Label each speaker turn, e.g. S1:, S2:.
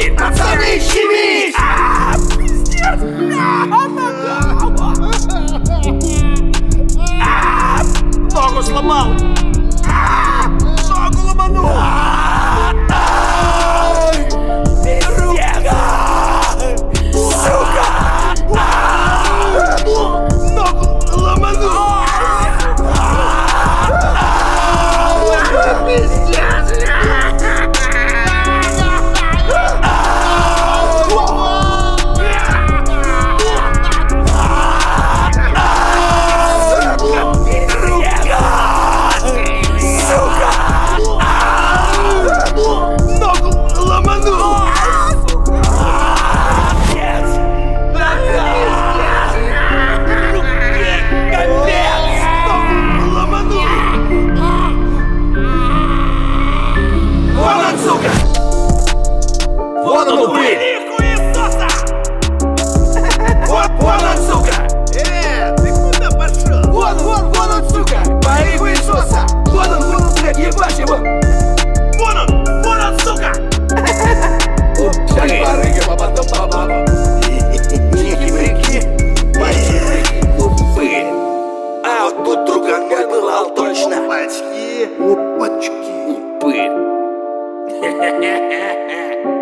S1: Упырь! Пацаны, щемись! Пиздец! Ногу сломал! Ногу ломанул! Рука! Сука! Ногу ломанул! Пиздец! Вон он, упырь! Вон он, сука!
S2: Ты куда пошел?
S1: Вон он, сука! Парень хуесоса! Вон он, блядь, ебашь его! Вон он, сука! Сейчас порыгам, а потом по бабам. Чики-брики, мальчики, упырь. А вот тут друган как бывал точно.
S2: Опачки. Опачки.
S1: Упырь.